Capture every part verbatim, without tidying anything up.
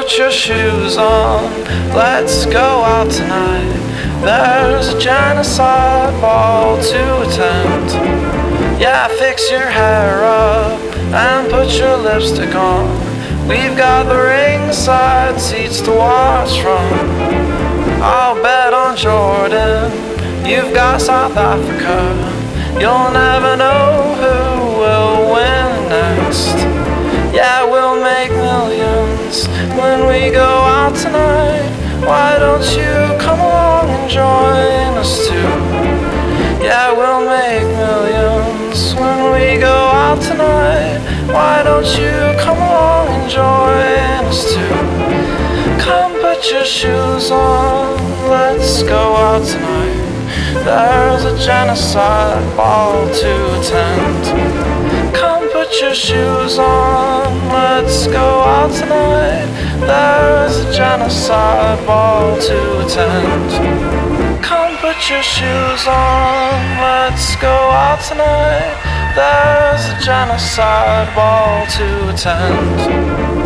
put your shoes on, let's go out tonight. There's a genocide ball to attend. Yeah, fix your hair up and put your lipstick on. We've got the ringside seats to watch from. I'll bet on Jordan, you've got South Africa. You'll never know who will win next. Yeah, we'll make millions when we go out tonight. Why don't you come along and join us too? Yeah, we'll make millions when we go out tonight. Why don't you come along and join us too? Come put your shoes on, let's go out tonight. There's a genocide ball to attend. Come put your shoes on, let's go out tonight. There's a genocide ball to attend. Come put your shoes on, let's go out tonight. There's a genocide ball to attend.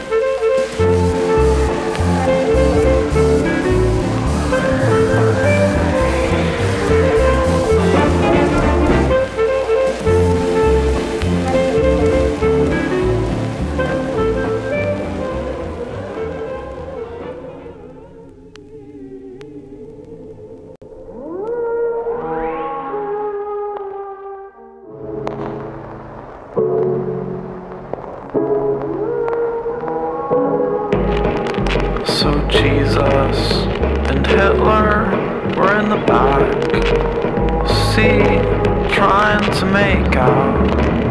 So Jesus and Hitler were in the back, see, trying to make out.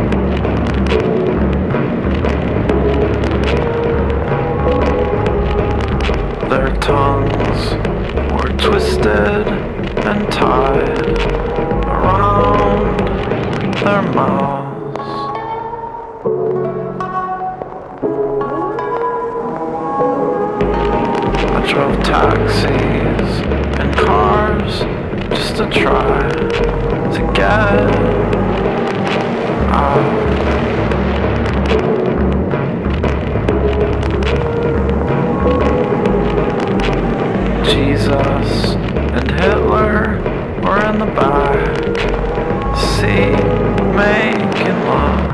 Their tongues were twisted and tied around their mouths. I drove taxis and cars just to try to get out. Jesus and Hitler were in the back, see, making love.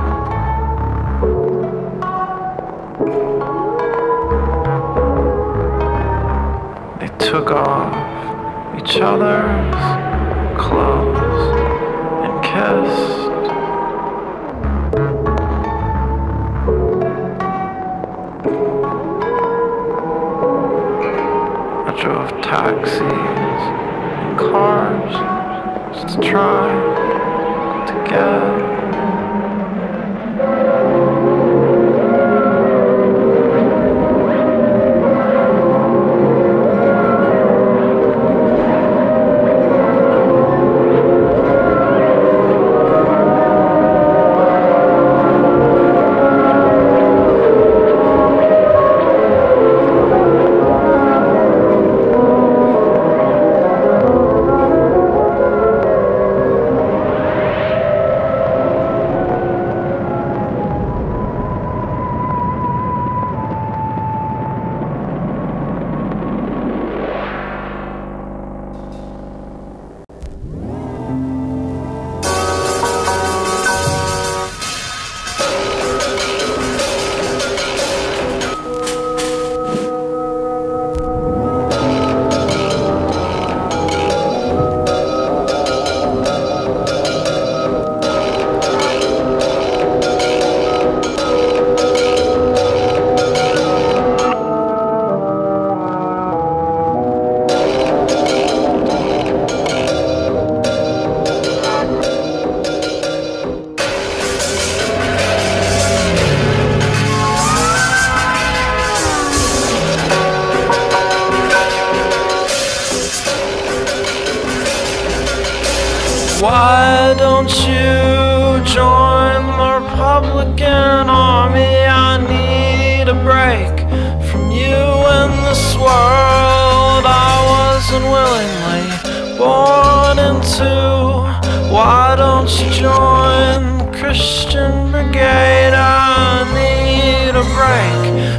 Took off each other's clothes and kissed. I drove taxis and cars just to try to get Why don't you join the Republican Army? I need a break from you and this world I wasn't willingly born into. Why don't you join the Christian Brigade? I need a break from the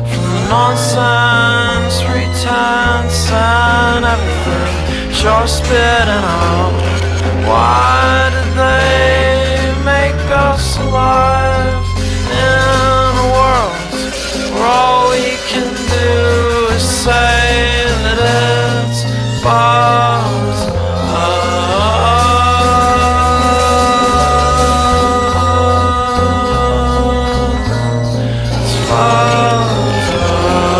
nonsense, pretense, and everything you're spitting out. Why did they make us alive in a world where all we can do is say that it's fucked up? It's fucked up.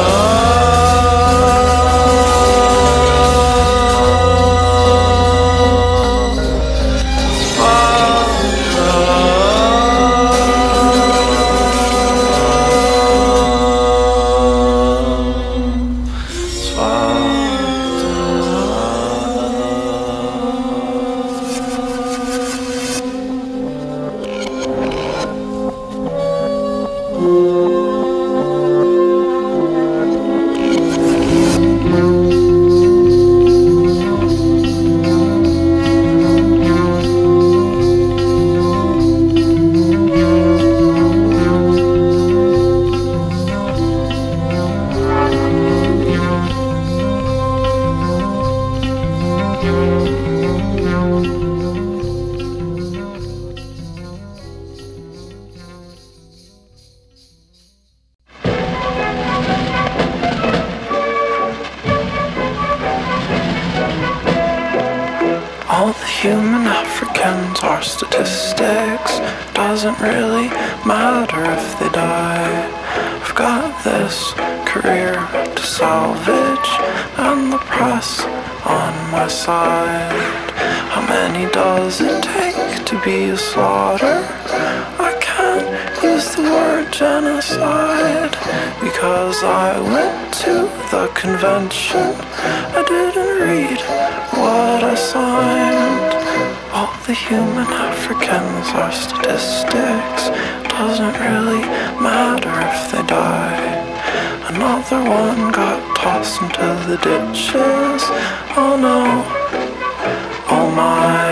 All the human Africans are statistics. Doesn't really matter if they die. I've got this career to salvage and the press on my side. How many does it take to be a slaughter? I can't use the word genocide because I went to the convention. I didn't read what I signed. All the human Africans are statistics. Doesn't really matter if they die. Another one got tossed into the ditches. Oh no, oh my.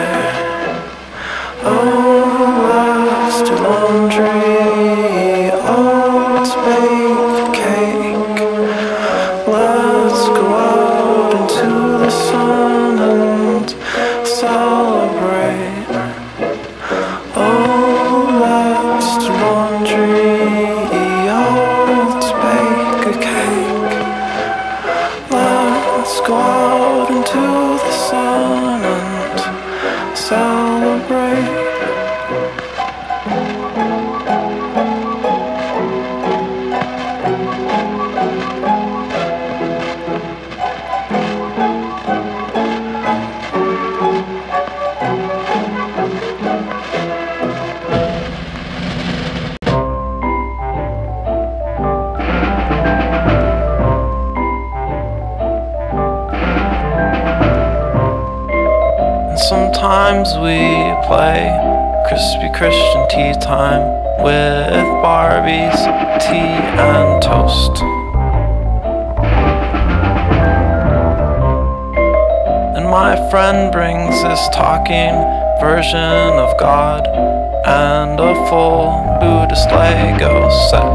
Oh, let's do laundry. Oh, let's bake a cake. Let's go out into the sun and celebrate. Oh, let's do laundry. Oh, let's bake a cake. Let's go out into the sun and celebrate. Sometimes we play crispy Christian tea time with Barbies, tea and toast. And my friend brings this talking version of God and a full Buddhist Lego set.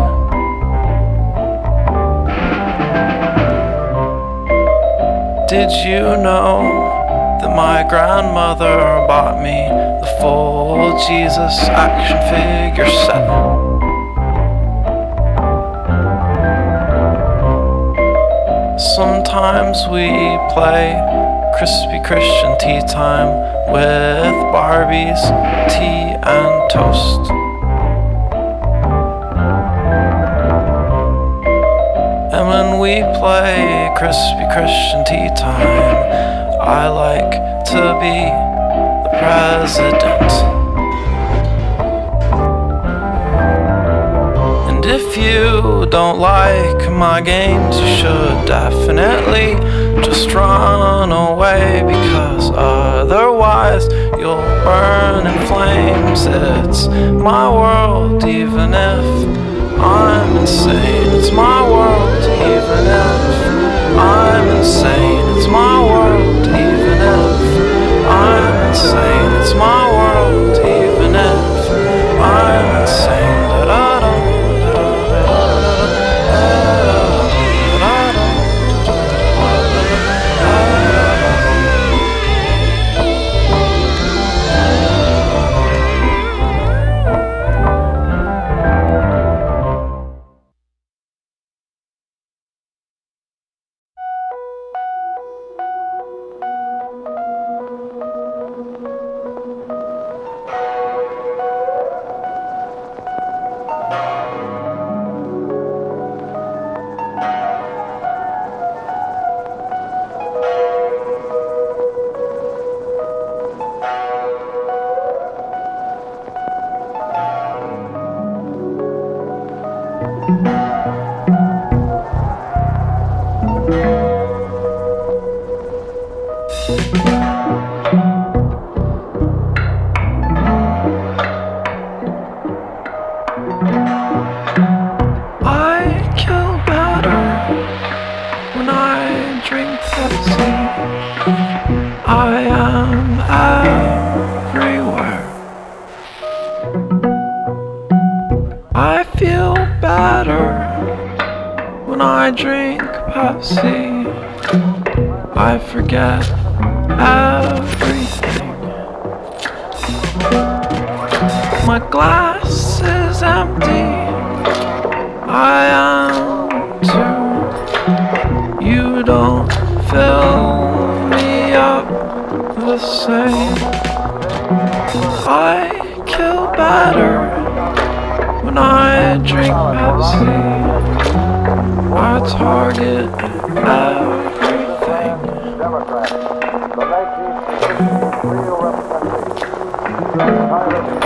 Did you know that my grandmother bought me the full Jesus action figure set? Sometimes we play crispy Christian tea time with Barbies, tea and toast. And when we play crispy Christian tea time, I like to be the president. And if you don't like my games, you should definitely just run away, because otherwise you'll burn in flames. It's my world, even if I'm insane. It's my world, even if I'm insane. It's my world, even if I'm insane. It's my world, even if I'm insane. Da-da-da, da-da-da, da-da-da. I kill better when I drink Pepsi. I am everywhere. I feel better when I drink Pepsi. I forget everything. My glass is empty. I am too. You don't fill me up the same. I kill better when I drink Pepsi. I target everything. Democrat, the nineteenth Rio representation.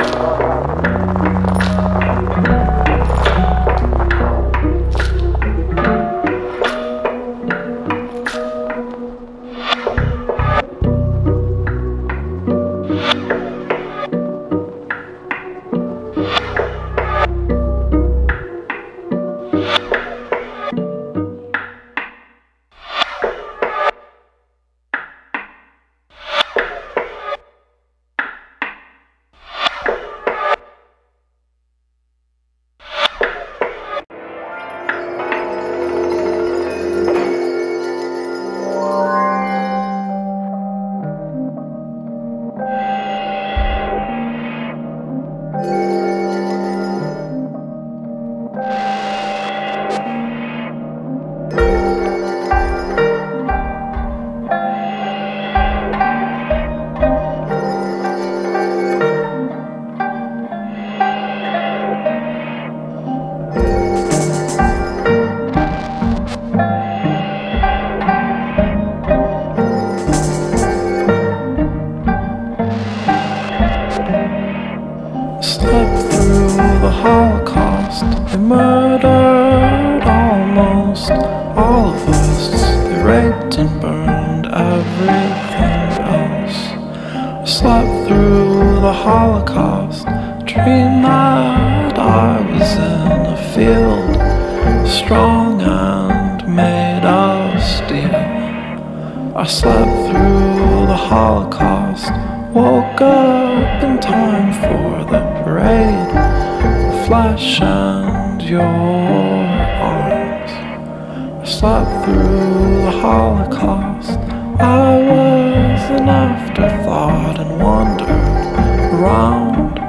Slept through the Holocaust. They murdered almost all of us. They raped and burned everything else. I slept through the Holocaust, dreamed that I was in a field, strong and made of steel. I slept through the Holocaust, woke up in time for the parade, flesh and your arms. I slept through the Holocaust. I was an afterthought and wandered around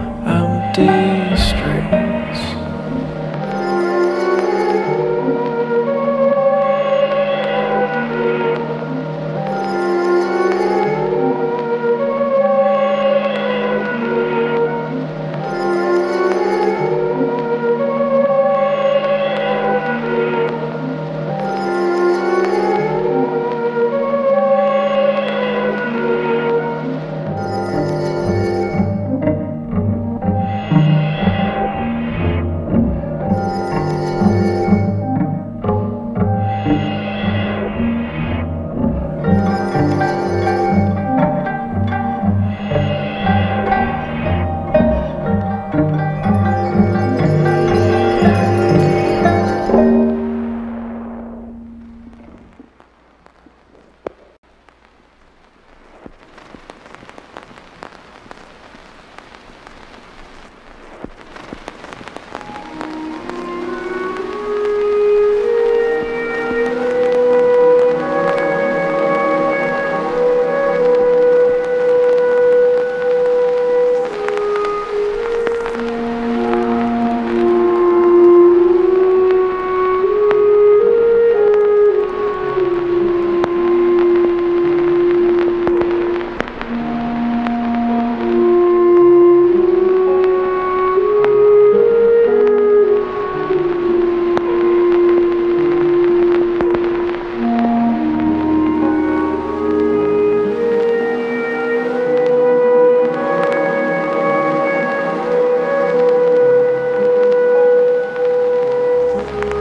empty streets.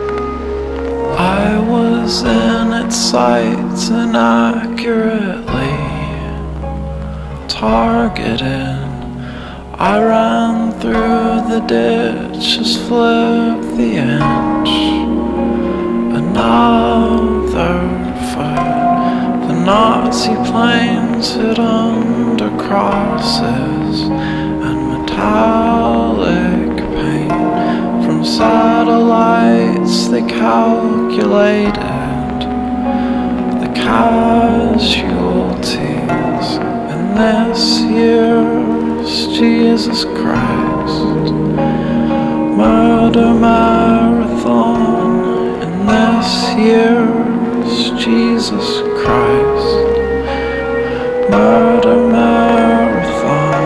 In its sights inaccurately, targeted. I ran through the ditches, flipped the inch. Another fight. The Nazi planes hid under crosses and metallic paint. From satellites they calculated the casualties in this year's Jesus Christ murder marathon. In this year's Jesus Christ murder marathon.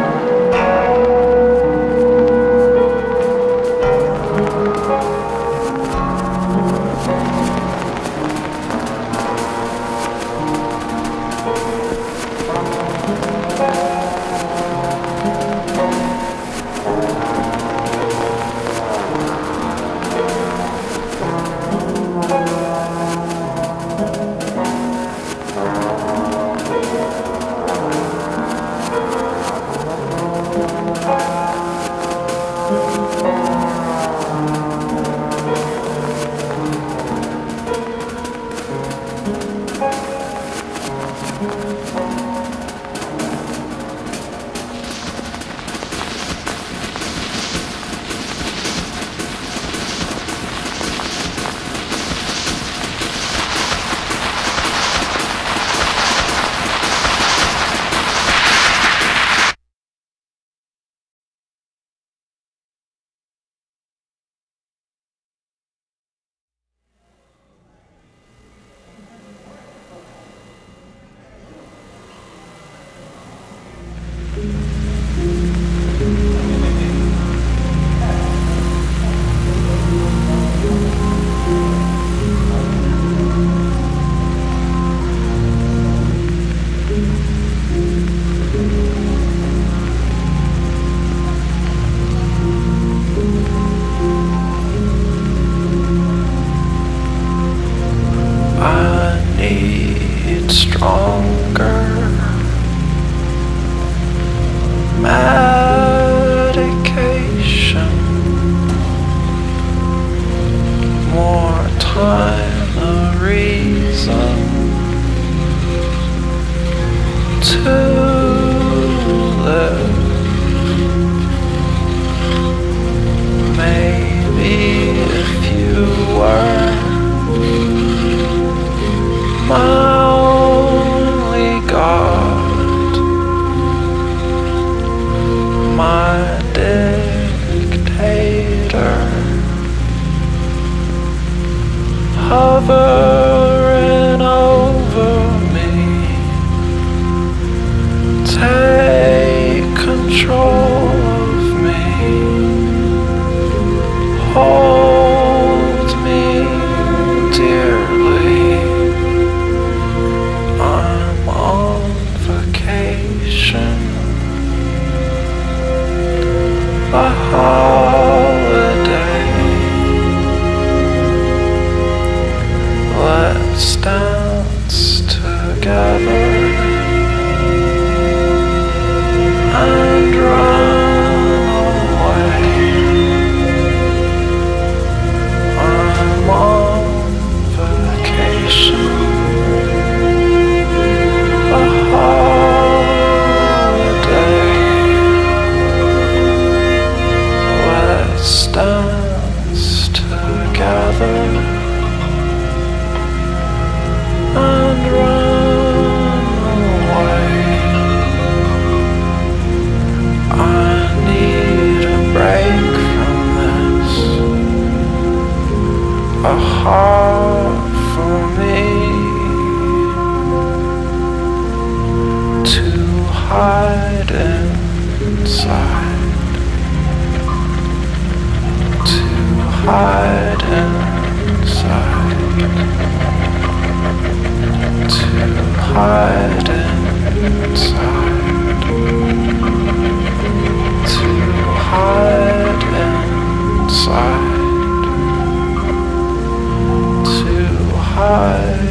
Stronger medication, more time, a reason to live. Maybe if you were my God, my dictator, hovering over me, take control of me, hold me dearly. I'm on vacation, a holiday. Let's dance together and run away. I'm on vacation, a holiday. Let's dance together and run away. I need a break from this, a heart for me to hide inside, to hide inside, to hide inside, to hide inside, to hide.